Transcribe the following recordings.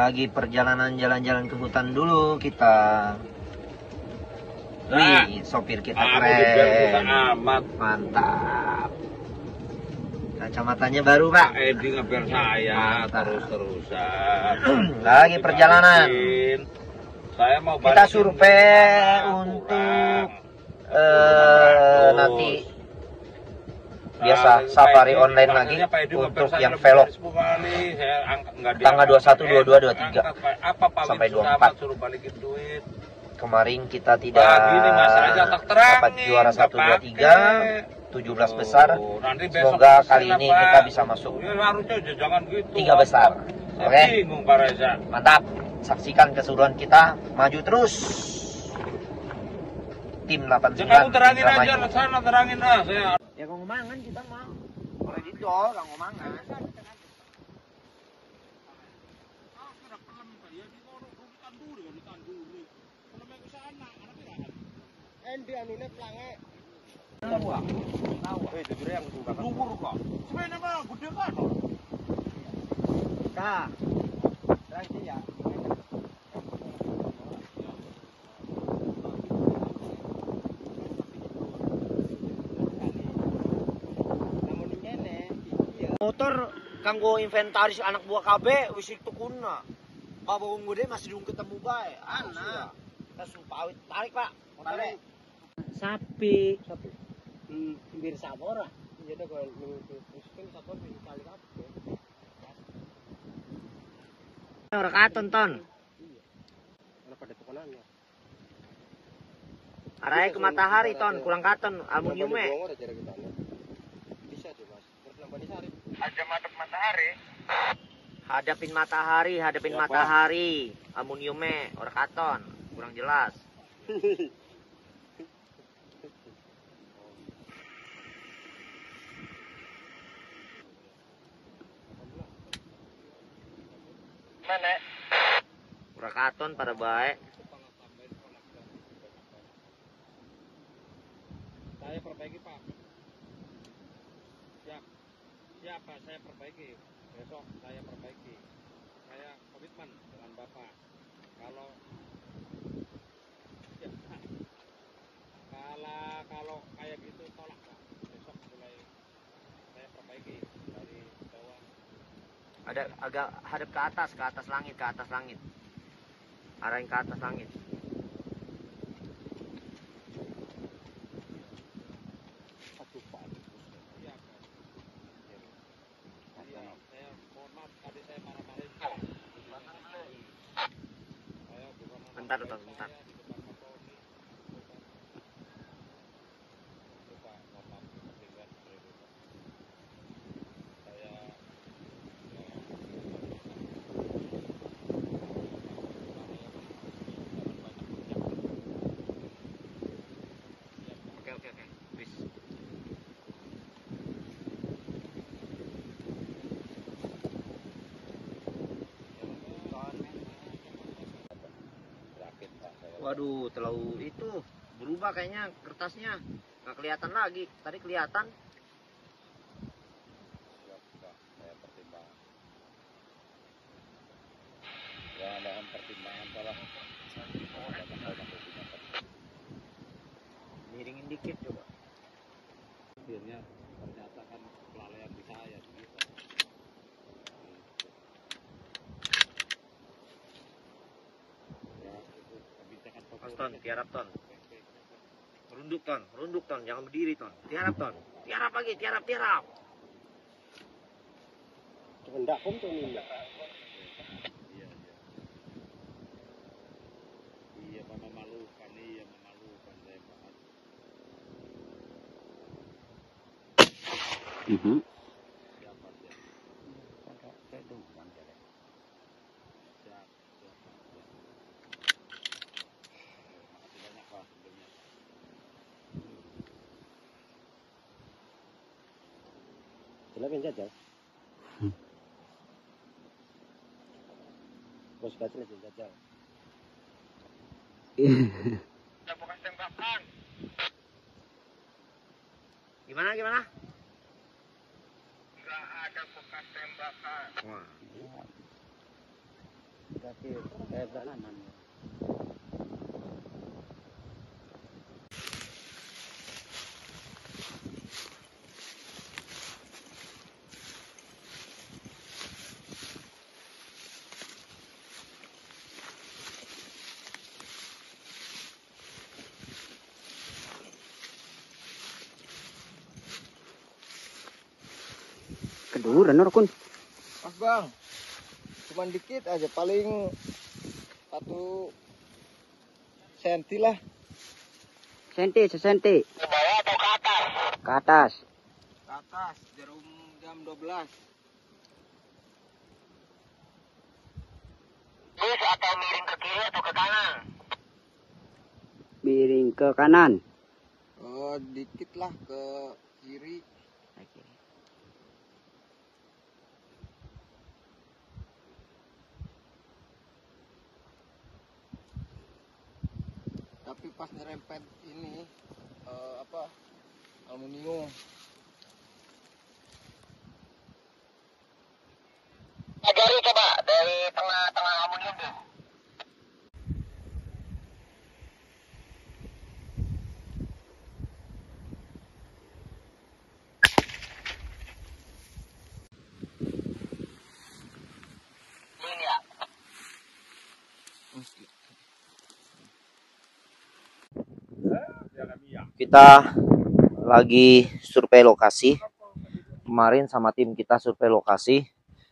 Lagi perjalanan jalan-jalan ke hutan dulu kita. Wih, sopir kita keren. Mantap. Kacamatanya baru, Pak. Edi ngeber saya terus-terusan. Lagi perjalanan. Saya mau kita survei untuk nanti biasa safari online lagi untuk yang vlog tanggal 21, 22, 23 sampai 24. Kemarin kita tidak dapat juara 1, 2, 3, 17 besar. Semoga kali ini kita bisa masuk 3 besar. Oke, mantap. Saksikan keseruan kita, maju terus. Tim 89 jangan terangin aja maju. Sana terangin saya. Ya ngomangan kita mah. Kalau gitu lah ngomangan. Endi anune plange. Jujur yang luhur kok. Sebenarnya mah gede kan. Kak. Terang sih ya. Motor kanggo inventaris anak buah KB wis tukuna. Babawong gede masih dung ketemu bae. Ana. Kita supawit tarik, Pak. Tarik. Sapi. Pinggir sapora. Iya dah kalau mungkin sapor di kali kabeh. Ora katon ton. Iya. Ora pada tekanannya. Arahe ke matahari ton, kurang katon aluminiumnya. Bisa tuh, Mas. Terus nambah sarip. Ada madep matahari. Hadapin matahari. Aluminiumnya ora katon, kurang jelas. Mana? Ora katon pada baik. Saya perbaiki, Pak. Siap Pak, saya perbaiki. Besok saya perbaiki. Saya komitmen dengan Bapak. Kalau kayak gitu tolak, Pak. Besok mulai saya perbaiki dari bawah. Ada agak hadap ke atas langit. Arahin ke atas langit. Bentar. Oke. Bis. Waduh, terlalu itu berubah kayaknya kertasnya. Nggak kelihatan lagi. Tadi kelihatan. Saya pertimbangkan. Ya, mohon pertimbangan tolong. Miringin dikit coba. Akhirnya ternyata kan kelalaian di saya begitu. Ya, itu kebijakan Ton, tiarap ton. Merunduk ton, jangan berdiri ton. Tiarap ton. Tiarap lagi, tiarap. Hendak pun tuh ini. Iya, memalukan saya banget. Siapa? Siap. Makasih banyak, Pak, sebelumnya. Jelas jajal. Bos kacil jajal. Ada bekas tembakan. Gimana? Nggak ada bekas tembakan. Wah. kaki kayak kanan. Keduran Kun. Mas Bang, cuman dikit aja, paling 1 senti lah. Sesenti. Ke bawah atau ke atas? Ke atas. Ke atas, jarum jam 12. Terus atau miring ke kiri atau ke kanan? Miring ke kanan. Oh, dikit lah ke kiri. Oke. Tapi pas nyerempet ini aluminium. Ajari coba dari tengah aluminium tuh. Ini ya. Kita lagi survei lokasi. Kemarin sama tim kita survei lokasi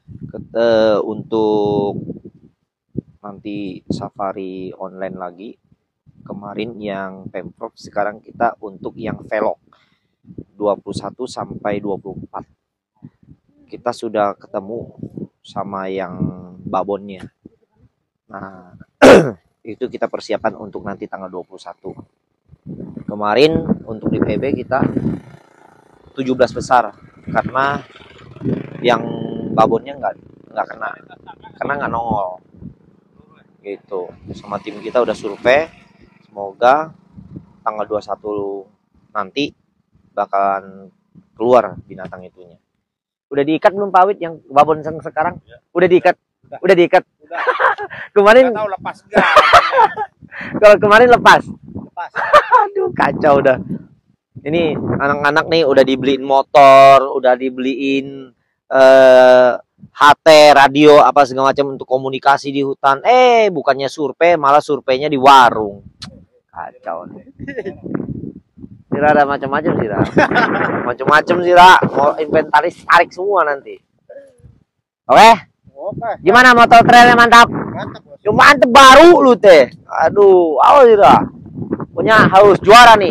untuk nanti safari online lagi. Kemarin yang Pemprov, sekarang kita untuk yang velog 21 sampai 24. Kita sudah ketemu sama yang babonnya. Nah, itu kita persiapan untuk nanti tanggal 21. Kemarin untuk di PB kita 17 besar karena yang babonnya nggak kena karena nggak nongol gitu. Sama tim kita udah survei, semoga tanggal 21 nanti bakalan keluar binatang itunya. Udah diikat belum Pak Wid yang babon sekarang? Udah diikat? Udah diikat? Kemarin tahu lepas enggak. kalau kemarin lepas. Aduh kacau udah. Ini anak-anak nih udah dibeliin motor, udah dibeliin HT, radio apa segala macam untuk komunikasi di hutan. Bukannya survei, malah surveinya di warung. Kacau nih. Sira ada macam-macam Sira. Macam-macam Sira. Mau inventaris tarik semua nanti. Oke? Gimana motor trailnya mantap? Mantap baru lu teh. Aduh, awas Sira. Punya harus juara nih.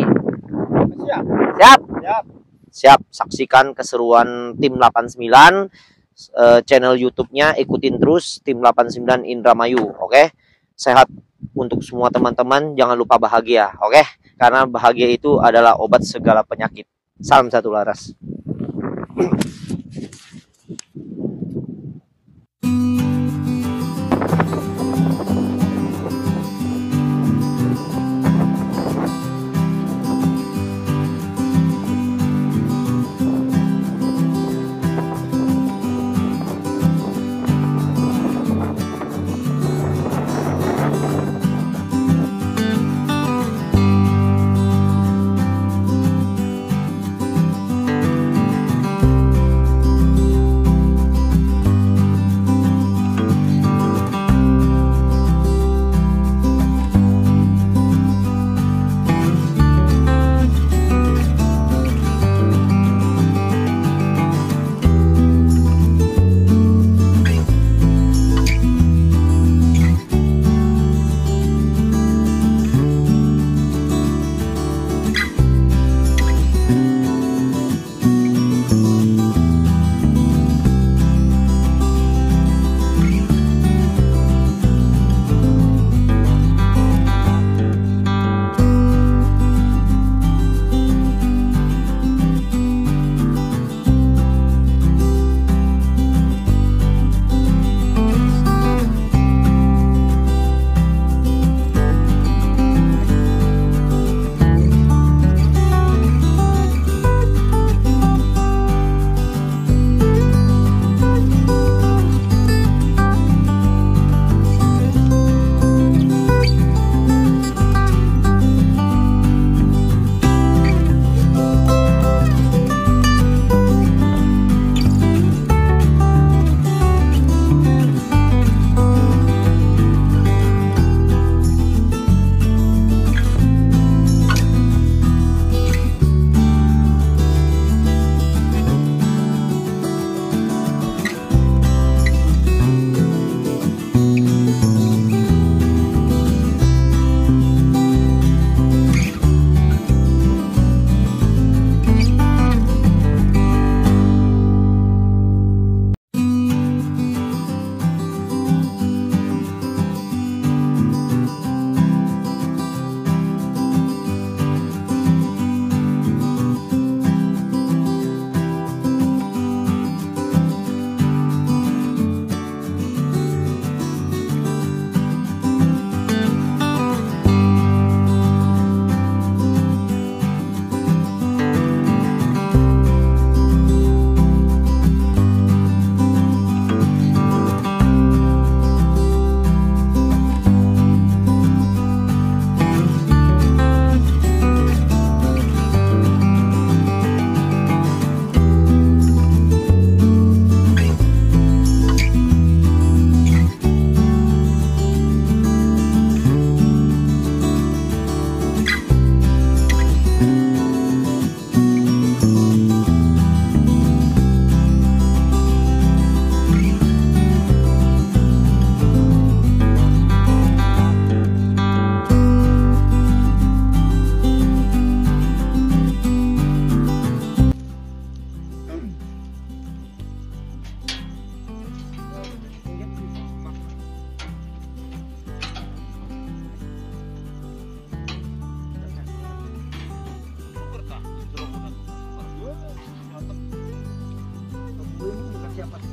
Siap. Saksikan keseruan tim 89 channel YouTube-nya, ikutin terus tim 89 Indramayu. Oke? Sehat untuk semua teman-teman, jangan lupa bahagia. Oke? Karena bahagia itu adalah obat segala penyakit. Salam satu laras.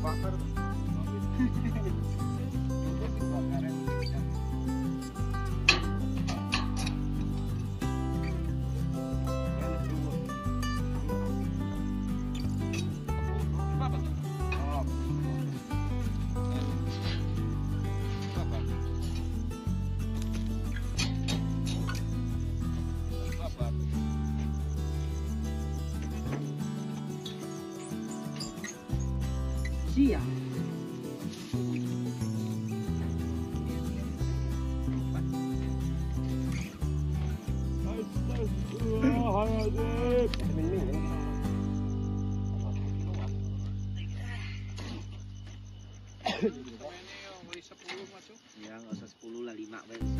bakar. Siang. Ya nggak usah 10 lah, 5 bisa.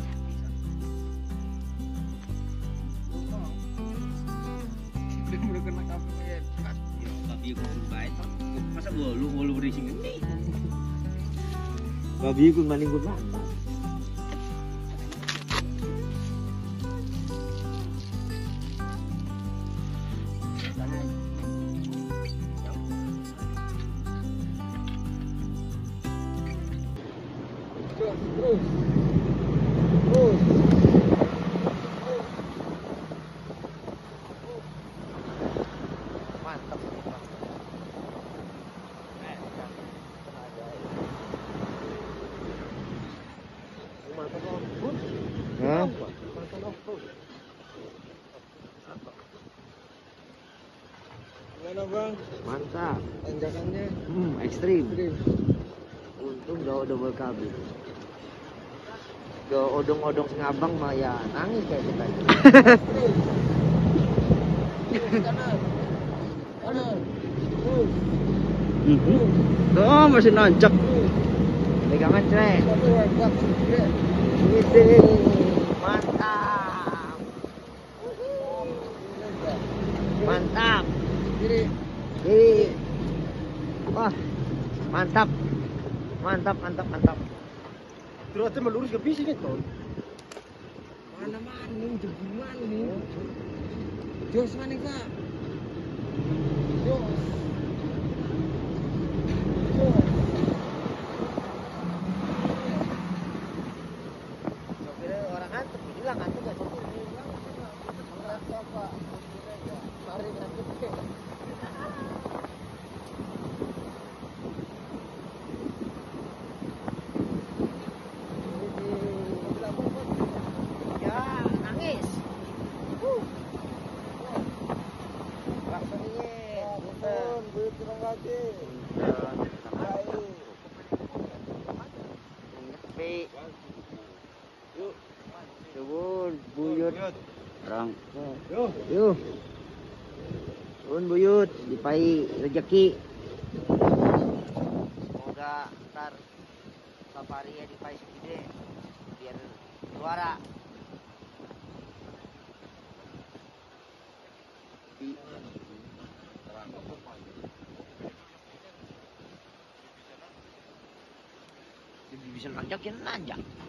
Udah kena kamu ya. Ya babi aku pun baik. Masa bolu berisi gini. Babi aku maning gue mana? Terus. Mantap. Hah? Gimana bang? Mantap. Tanjakannya Ekstrim. gede. Untung gak double kabel. Gak odong-odong ngabang mah ya nangis kayak kita. Kanan. Kanan. Oh, masih nancep. Pegangan cek. Satu hebat gede. Gede. Mantap. Mantap. Kiri. Kiri. Wah. Mantap. Mantap. Terus melurus ke bis ini tuh. Mana nih jebungan nih. Jos mana kak? Jos. Sopirnya orang ngantuk, hilang ngantuk gak sopir? Mari ngantuk. Ya, nangis. Laksaninya, Buyut terang lagi. Nyepi. Suwun, buyut. Rang. Yuk. Suwun buyut, dipai rezeki. Semoga ntar safari ya dipai segede biar juara. Bisa nanjak ya nanjak.